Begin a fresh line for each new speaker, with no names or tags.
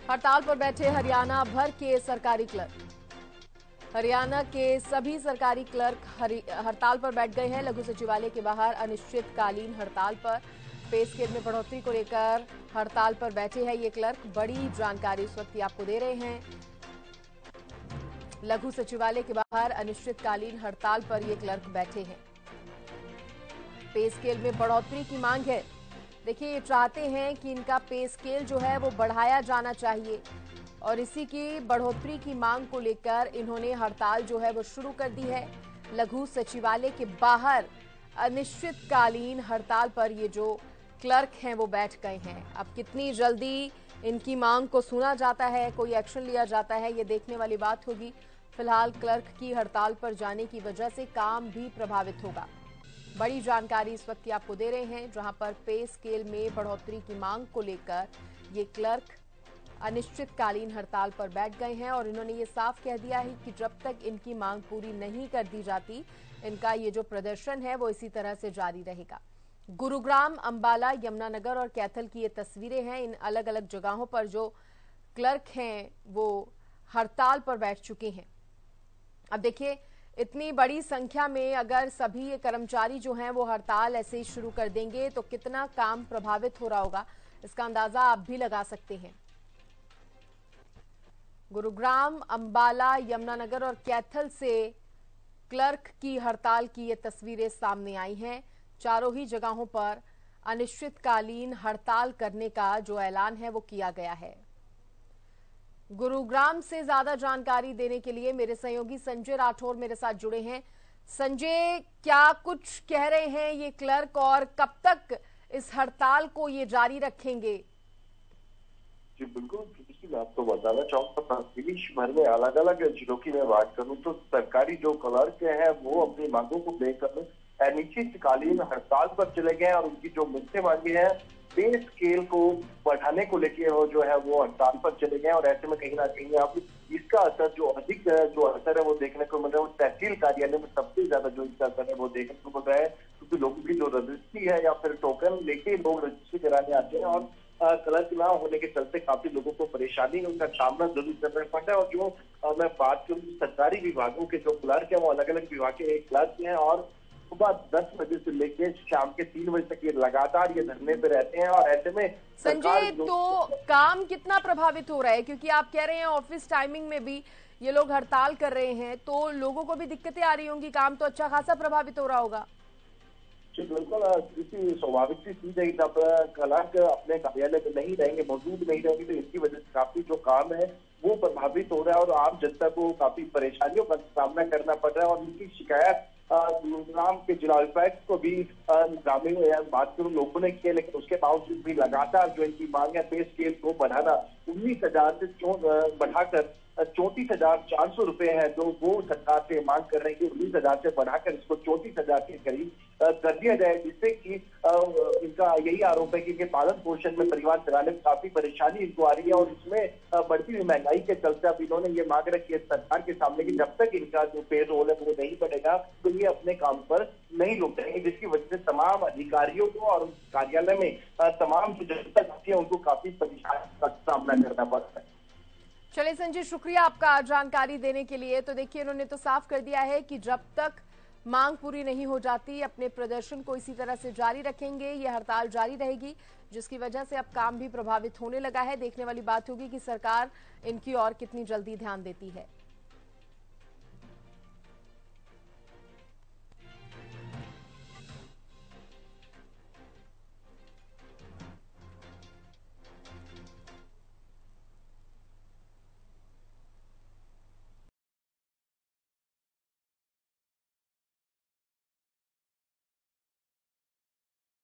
हड़ताल पर बैठे हरियाणा भर के सरकारी क्लर्क। हरियाणा के सभी सरकारी क्लर्क हड़ताल पर बैठ गए हैं। लघु सचिवालय के बाहर अनिश्चितकालीन हड़ताल पर पे स्केल में बढ़ोतरी को लेकर हड़ताल पर बैठे हैं ये क्लर्क। बड़ी जानकारी इस वक्त आपको दे रहे हैं। लघु सचिवालय के बाहर अनिश्चितकालीन हड़ताल पर ये क्लर्क बैठे हैं। पे स्केल में बढ़ोतरी की मांग है। देखिए, ये चाहते हैं कि इनका पे स्केल जो है वो बढ़ाया जाना चाहिए और इसी की बढ़ोतरी की मांग को लेकर इन्होंने हड़ताल जो है वो शुरू कर दी है। लघु सचिवालय के बाहर अनिश्चितकालीन हड़ताल पर ये जो क्लर्क हैं वो बैठ गए हैं। अब कितनी जल्दी इनकी मांग को सुना जाता है, कोई एक्शन लिया जाता है, ये देखने वाली बात होगी। फिलहाल क्लर्क की हड़ताल पर जाने की वजह से काम भी प्रभावित होगा। बड़ी जानकारी इस वक्त आपको दे रहे हैं, जहां पर पे स्केल में बढ़ोतरी की मांग को लेकर ये क्लर्क अनिश्चितकालीन हड़ताल पर बैठ गए हैं और इन्होंने ये साफ कह दिया है कि जब तक इनकी मांग पूरी नहीं कर दी जाती, इनका ये जो प्रदर्शन है वो इसी तरह से जारी रहेगा। गुरुग्राम, अंबाला, यमुनानगर और कैथल की ये तस्वीरें हैं। इन अलग अलग जगहों पर जो क्लर्क हैं वो हड़ताल पर बैठ चुके हैं। अब देखिए, इतनी बड़ी संख्या में अगर सभी ये कर्मचारी जो हैं वो हड़ताल ऐसे ही शुरू कर देंगे तो कितना काम प्रभावित हो रहा होगा, इसका अंदाजा आप भी लगा सकते हैं। गुरुग्राम, अंबाला, यमुनानगर और कैथल से क्लर्क की हड़ताल की ये तस्वीरें सामने आई हैं। चारों ही जगहों पर अनिश्चितकालीन हड़ताल करने का जो ऐलान है वो किया गया है। गुरुग्राम से ज्यादा जानकारी देने के लिए मेरे सहयोगी संजय राठौर मेरे साथ जुड़े हैं। संजय, क्या कुछ कह रहे हैं ये क्लर्क और कब तक इस हड़ताल को ये जारी रखेंगे?
जी बिल्कुल, मैं आपको बताना चाहूंगा, देश भर में अलग अलग जिलों की मैं बात करूं तो सरकारी जो क्लर्क है वो अपनी मांगों को लेकर अनिश्चितकालीन हड़ताल पर चले गए और उनकी जो मुख्य मांगे हैं पे स्केल को बढ़ाने को लेकर वो जो है वो हड़ताल पर चले गए। और ऐसे में कहीं ना कहीं आप इसका असर जो अधिक जो असर है वो देखने को मिल रहा है, वो तहसील कार्यालय में सबसे ज्यादा जो इसका असर है वो देखने को मिल रहा है, क्योंकि लोगों की जो रजिस्ट्री है या फिर टोकन लेके लोग रजिस्ट्री कराने आते हैं और क्लर्क ना होने के चलते काफी लोगों को परेशानी उनका सामना जरूर करना पड़ता है। और जो मैं बात करूं सरकारी विभागों के जो क्लर्क है वो अलग अलग विभाग के क्लर्क हैं और सुबह 10 बजे से लेकर शाम के 3 बजे तक ये लगातार ये धरने पे रहते हैं। और ऐसे में सरकार
संजय, तो काम कितना प्रभावित हो रहा है? क्योंकि आप कह रहे हैं ऑफिस टाइमिंग में भी ये लोग हड़ताल कर रहे हैं, तो लोगों को भी दिक्कतें आ रही होंगी, काम तो अच्छा खासा प्रभावित हो रहा होगा।
जी बिल्कुल, किसी स्वाभाविक सी चीज है, जब क्लर्क अपने कार्यालय में नहीं रहेंगे, मौजूद नहीं रहेंगे, तो इसकी वजह से काफी जो काम है वो प्रभावित हो रहा है और आम जनता को काफी परेशानियों का सामना करना पड़ रहा है। और उनकी शिकायत गुरुग्राम के जिला उपायुक्त को भी ग्रामीण बात करूं लोगों ने किया, लेकिन उसके बावजूद भी लगातार जो इनकी मांग है पे स्केल को बढ़ाना 19,000 से बढ़ाकर 34,400 रुपए है जो वो सरकार से मांग कर रहे हैं कि 19,000 से बढ़ाकर इसको 34,000 के करीब कर दिया जाए, जिससे कि इनका यही आरोप है कि इनके पालन पोषण में परिवार चलाने में काफी परेशानी इनको आ रही है। और इसमें बढ़ती हुई महंगाई के चलते अब इन्होंने ये मांग रखी है सरकार के सामने कि जब तक इनका जो पे रोल है वो नहीं बढ़ेगा तो ये अपने काम पर नहीं रुक जाएंगे, जिसकी वजह से तमाम अधिकारियों को और कार्यालय में तमाम जो जनता है उनको काफी परेशानी का सामना करना पड़ता है।
चलिए संजय, शुक्रिया आपका जानकारी देने के लिए। तो देखिए, इन्होंने तो साफ कर दिया है कि जब तक मांग पूरी नहीं हो जाती अपने प्रदर्शन को इसी तरह से जारी रखेंगे, ये हड़ताल जारी रहेगी, जिसकी वजह से अब काम भी प्रभावित होने लगा है। देखने वाली बात होगी कि सरकार इनकी ओर कितनी जल्दी ध्यान देती है।